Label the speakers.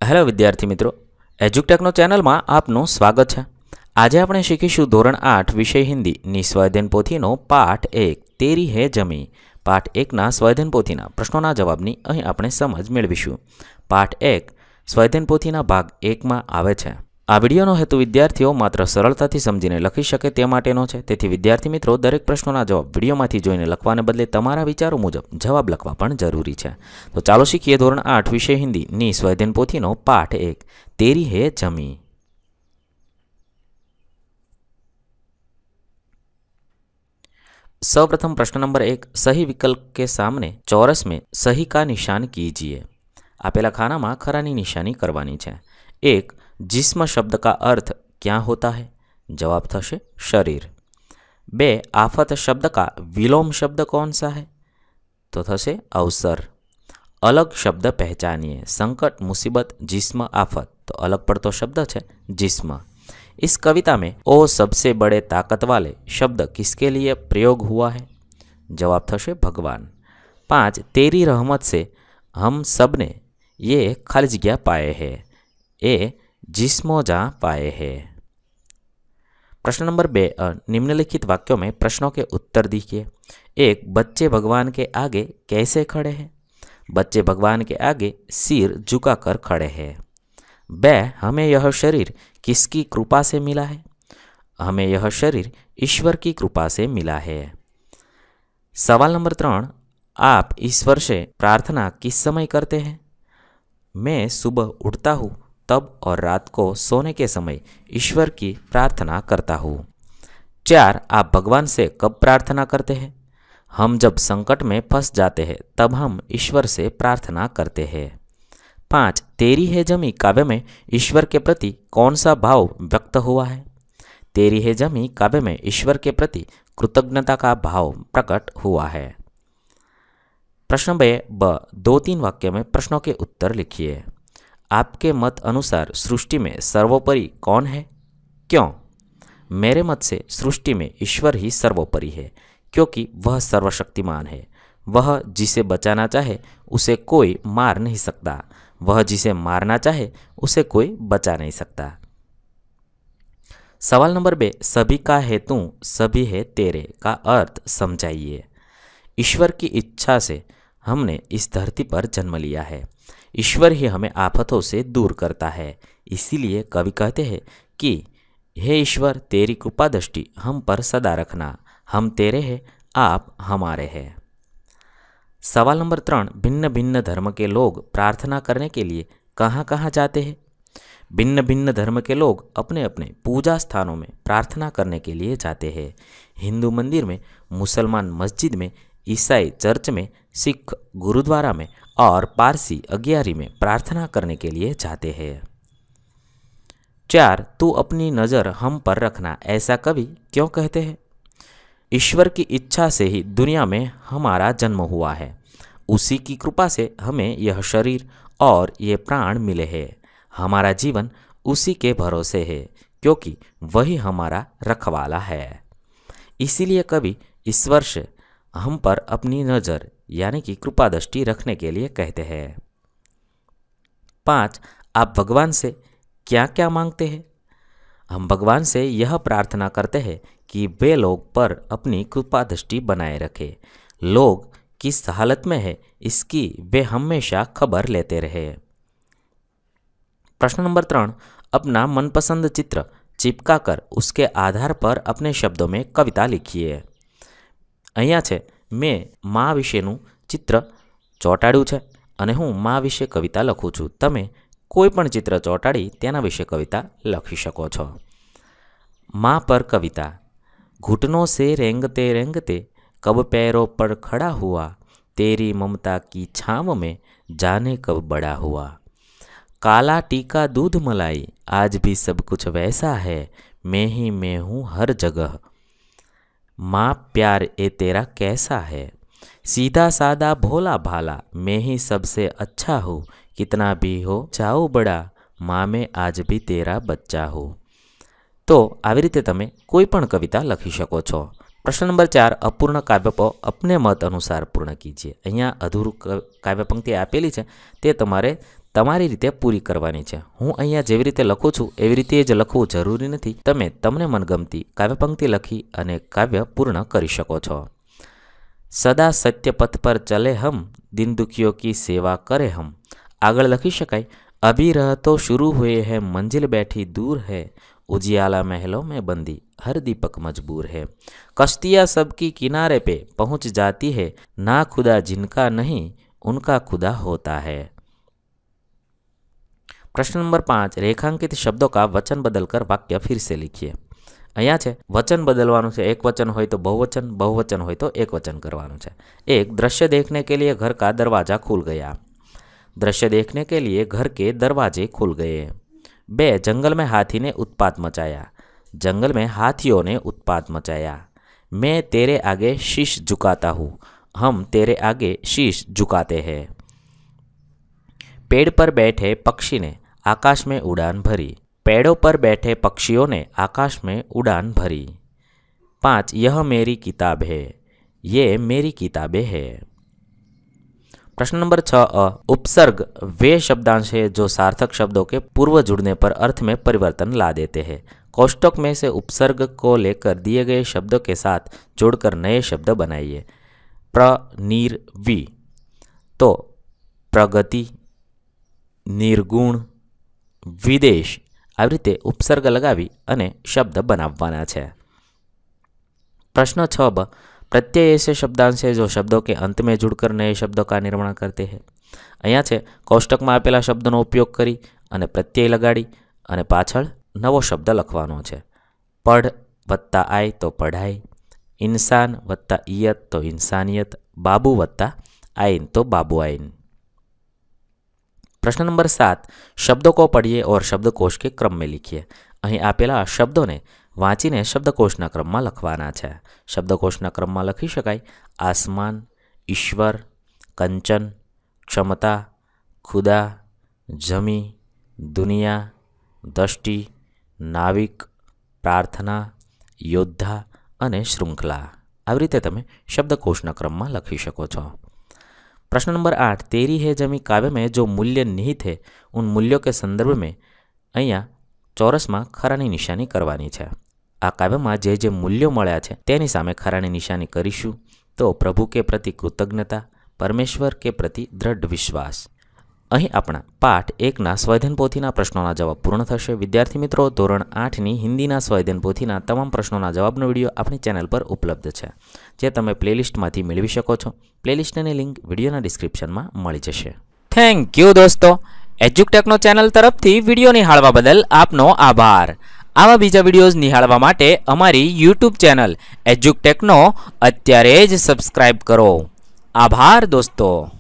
Speaker 1: Hello विद्यार्थी मित्रों, एज्युकटेकनो channel में आपનું स्वागत है। आज આપણે શીખીશું ધોરણ 8 વિષય હિન્દી ની સ્વાધ્યાયન પોથીનો પાઠ 1 તેરી હે જમી। પાઠ 1 ના સ્વાધ્યાયન પોથીના પ્રશ્નોના જવાબની અહીં આપણે સમજ મેળવીશું। પાઠ 1 સ્વાધ્યાયન પોથીના ભાગ 1 માં આવે છે। આ વિડિયોનો હેતુ વિદ્યાર્થીઓ માત્ર સરળતાથી સમજીને લખી શકે તે માટેનો છે। તેથી વિદ્યાર્થી મિત્રો દરેક પ્રશ્નોના જવાબ વિડિયોમાંથી જોઈને લખવાને બદલે તમારા વિચારો મુજબ જવાબ લખવા પણ જરૂરી છે। તો ચાલો શીખીએ ધોરણ 8 વિષય હિન્દી ની સ્વાધ્યાયન પોથીનો પાઠ 1 તેરી હે જમી। सर्वप्रथम प्रश्न नंबर 1, सही विकल्प के सामने चौरस में सही का निशान कीजिए। आपेला खाना में खरानी निशानी करवानी है। 1, जिस्म शब्द का अर्थ क्या होता है? जवाब थशे शरीर। 2, आफत शब्द का विलोम शब्द कौन सा है? तो थशे अवसर। अलग शब्द पहचानिए। संकट, मुसीबत, जिस्म, आफत। तो अलग पड़तो शब्द है जिस्म। इस कविता में ओ सबसे बड़े ताकत वाले शब्द किसके लिए प्रयोग हुआ है? जवाब थशे भगवान। 5, तेरी रहमत से हम सब ने ये खाली जगह पाए हैं। ए जिस्मो जा पाए हैं। प्रश्न नंबर 2, निम्नलिखित वाक्यों में प्रश्नों के उत्तर दीजिए। 1, बच्चे भगवान के आगे कैसे खड़े हैं? बच्चे भगवान के आगे सिर झुकाकर खड़े हैं। 2, हमें यह शरीर किसकी कृपा से मिला है? हमें यह शरीर ईश्वर की कृपा से मिला है। सवाल नंबर 3, आप ईश्वर से प्रार्थना किस समय करते हैं? मैं सुबह उठता हूँ तब और रात को सोने के समय ईश्वर की प्रार्थना करता हूँ। 4, आप भगवान से कब प्रार्थना करते हैं? हम जब संकट में फंस जाते हैं तब हम ईश्वर से प्रार्थना करते हैं। 5, तेरी है जमी काव्य में ईश्वर के प्रति कौन सा भाव व्यक्त हुआ है? तेरी है जमी काव्य में ईश्वर के प्रति कृतज्ञता का भाव प्रकट हुआ है। प्रश्न ब, 2-3 वाक्य में प्रश्नों के उत्तर लिखिए। आपके मत अनुसार सृष्टि में सर्वोपरि कौन है? क्यों? मेरे मत से सृष्टि में ईश्वर ही सर्वोपरि है, क्योंकि वह सर्वशक्तिमान है। वह जिसे बचाना चाहे उसे कोई मार नहीं सकता। वह जिसे मारना चाहे उसे कोई बचा नहीं सकता। सवाल नंबर 2, सभी का है तू सभी है तेरे का अर्थ समझाइए। ईश्वर की इच्छा से हमने इस धरती पर जन्म लिया है। ईश्वर ही हमें आफतों से दूर करता है। इसीलिए कवि कहते हैं कि हे ईश्वर, तेरी कृपा दृष्टि हम पर सदा रखना। हम तेरे हैं, आप हमारे हैं। सवाल नंबर 3, भिन्न भिन्न धर्म के लोग प्रार्थना करने के लिए कहाँ कहाँ जाते हैं? भिन्न भिन्न धर्म के लोग अपने अपने पूजा स्थानों में प्रार्थना करने के लिए जाते हैं। हिंदू मंदिर में, मुसलमान मस्जिद में, ईसाई चर्च में, सिख गुरुद्वारा में और पारसी अगियारी में प्रार्थना करने के लिए जाते हैं। 4, तू अपनी नज़र हम पर रखना ऐसा कवि क्यों कहते हैं? ईश्वर की इच्छा से ही दुनिया में हमारा जन्म हुआ है। उसी की कृपा से हमें यह शरीर और ये प्राण मिले हैं। हमारा जीवन उसी के भरोसे है, क्योंकि वही हमारा रखवाला है। इसीलिए कवि ईश्वर से हम पर अपनी नज़र यानी कि कृपा दृष्टि रखने के लिए कहते हैं। 5, आप भगवान से क्या क्या मांगते हैं? हम भगवान से यह प्रार्थना करते हैं कि वे लोग पर अपनी कृपा दृष्टि बनाए रखे। लोग किस हालत में है इसकी वे हमेशा खबर लेते रहे। प्रश्न नंबर 3, अपना मनपसंद चित्र चिपका कर उसके आधार पर अपने शब्दों में कविता लिखिए। અહીંયા છે મેં મા વિશેનું ચિત્ર ચોંટાડ્યું છે અને હું મા વિશે કવિતા લખું છું। તમે કોઈ પણ ચિત્ર ચોંટાડી તેના વિશે કવિતા લખી શકો છો। माँ पर कविता। घुटनों से रेंगते रेंगते कब पैरों पर खड़ा हुआ, तेरी ममता की छाँव में जाने कब बड़ा हुआ। काला टीका दूध मलाई आज भी सब कुछ वैसा है, मैं ही मैं हूँ हर जगह। माँ प्यार ए तेरा कैसा है, सीधा सादा भोला भाला, मैं ही सबसे अच्छा हूँ, कितना भी हो जाओ बड़ा, माँ मैं आज भी तेरा बच्चा हूँ। तो આવી રીતે તમે કોઈ પણ કવિતા લખી શકો છો। પ્રશ્ન નંબર 4, અપૂર્ણ કાવ્ય अपने मत अनुसार पूर्ण कीजिए। અહીંયા અધૂરું કાવ્ય પંક્તિ આપેલી છે તે તમારે તમારી રીતે પૂરી કરવાની છે। હું અહીંયા જેવી રીતે લખું છું એવી રીતે જ લખવું જરૂરી નથી। તમે તમને મનગમતી કાવ્યપંક્તિ લખી અને કાવ્ય પૂર્ણ કરી શકો છો। સદા સત્ય પથ પર ચલે હમ, દિન દુખિયો કી સેવા કરે હમ। આગળ લખી શકાય, અભી રહતો शुरू हुए हैं, मंजिल बैठी दूर है, उजियाला महलों में बंदी हर दीपक मजबूर है। कश्तियाँ सबकी किनारे पे पहुँच जाती है, ना खुदा जिनका नहीं उनका खुदा होता है। प्रश्न नंबर 5, रेखांकित शब्दों का वचन बदलकर वाक्य फिर से लिखिए। अहींया छे वचन बदलवानुं छे। एक वचन होय तो बहुवचन, बहुवचन होय तो एक वचन करवानुं छे। एक, दृश्य देखने के लिए घर का दरवाजा खुल गया। दृश्य देखने के लिए घर के दरवाजे खुल गए। 2, जंगल में हाथी ने उत्पात मचाया। जंगल में हाथियों ने उत्पात मचाया। मैं तेरे आगे शीश झुकाता हूँ, हम तेरे आगे शीश झुकाते हैं। पेड़ पर बैठे पक्षी ने आकाश में उड़ान भरी। पेड़ों पर बैठे पक्षियों ने आकाश में उड़ान भरी। 5, यह मेरी किताब है, ये मेरी किताबें है। प्रश्न नंबर 6, उपसर्ग वे शब्दांश है जो सार्थक शब्दों के पूर्व जुड़ने पर अर्थ में परिवर्तन ला देते हैं। कोष्टक में से उपसर्ग को लेकर दिए गए शब्दों के साथ जोड़कर नए शब्द बनाइए। प्र, नीर, वी। तो प्रगति, निर्गुण, विदेश आ रीते उपसर्ग लगावी अने शब्द बनाववाना छे। प्रश्न 6, प्रत्यय ऐसे शब्दांश है जो शब्दों के अंत में जुड़कर नए शब्दों का निर्माण करते हैं। अहींया छे कोष्टक में आपेला शब्दों उपयोग करी अने प्रत्यय लगाड़ी अने पाछळ नवो शब्द लखवानो छे। पढ़ वत्ता आय तो पढ़ाई, इंसान वत्ता इयत तो इंसानियत, बाबू वत्ता आइन तो बाबू आइन। प्रश्न नंबर 7, शब्दों को पढ़िए और शब्दकोश के क्रम में लिखिए। अहीं आपेला शब्दों ने वाँचीने शब्दकोशना क्रम में लखवाना छे। शब्दकोशना क्रम में लखी शकाय, आसमान, ईश्वर, कंचन, क्षमता, खुदा, जमी, दुनिया, दृष्टि, नाविक, प्रार्थना, योद्धा अने श्रृंखला। आ रीते तमे शब्दकोशना क्रम में लखी शको छो। प्रश्न नंबर 8, तेरी है जमी काव्य में जो मूल्य निहित है उन मूल्यों के संदर्भ में अहींया चौरस में खरानी निशानी करवानी छे। आ काव्य में जे जे मूल्यों मळ्या छे तेनी सामे खरानी निशानी करीशुं तो प्रभु के प्रति कृतज्ञता, परमेश्वर के प्रति दृढ़ विश्वास। અહીં આપણા પાઠ 1ના સ્વાધ્યાયન પોથીના પ્રશ્નોના જવાબ પૂર્ણ થશે। વિદ્યાર્થી મિત્રો, ધોરણ 8ની હિન્દીના સ્વાધ્યાયન પોથીના તમામ પ્રશ્નોના જવાબનો વિડીયો આપણી ચેનલ પર ઉપલબ્ધ છે, જે તમે પ્લેલિસ્ટમાંથી મેળવી શકો છો। પ્લેલિસ્ટની લિંક વિડીયોના ડિસ્ક્રિપ્શનમાં મળી જશે। થેન્ક યુ દોસ્તો। એજ્યુકટેકનો ચેનલ તરફથી વિડીયો નિહાળવા બદલ આપનો આભાર। આવા બીજા વિડીયોઝ નિહાળવા માટે અમારી યુટ્યુબ ચેનલ એજ્યુકટેકનો અત્યારે જ સબસ્ક્રાઇબ કરો। આભાર દોસ્તો।